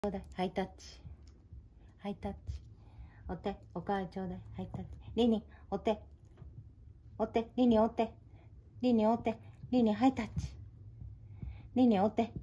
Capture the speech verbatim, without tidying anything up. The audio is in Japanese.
ちょうだい。ハイタッチ。ハイタッチ。お手。おかわりちょうだい。ハイタッチ。リニ、お手。お手。リニ、お手。リニ、お手。リニ、ハイタッチ。リニ、お手。